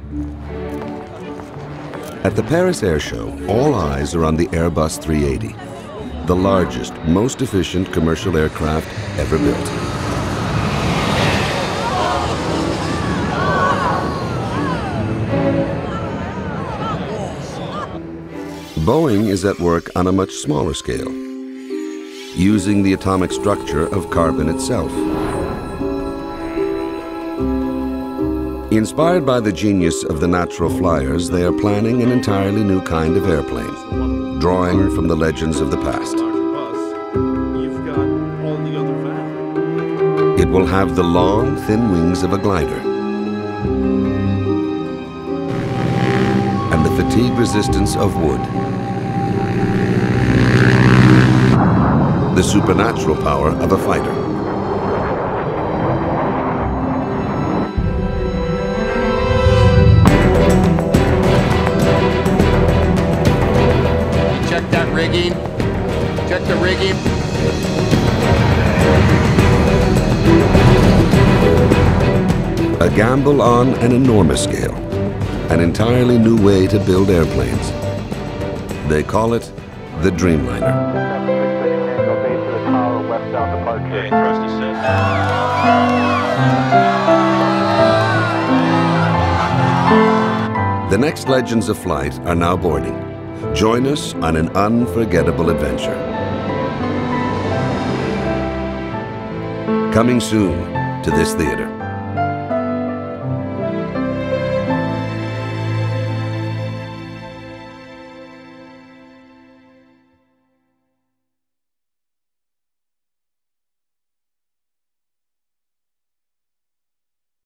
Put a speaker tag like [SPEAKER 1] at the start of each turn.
[SPEAKER 1] At the Paris Air Show, all eyes are on the Airbus 380, the largest, most efficient commercial aircraft ever built. Boeing is at work on a much smaller scale, using the atomic structure of carbon itself. Inspired by the genius of the natural flyers, they are planning an entirely new kind of airplane, drawing from the legends of the past. It will have the long, thin wings of a glider and the fatigue resistance of wood. The supernatural power of a fighter.
[SPEAKER 2] Check that rigging. Check the rigging.
[SPEAKER 1] A gamble on an enormous scale. An entirely new way to build airplanes. They call it the Dreamliner. The next legends of flight are now boarding. Join us on an unforgettable adventure. Coming soon to this theater.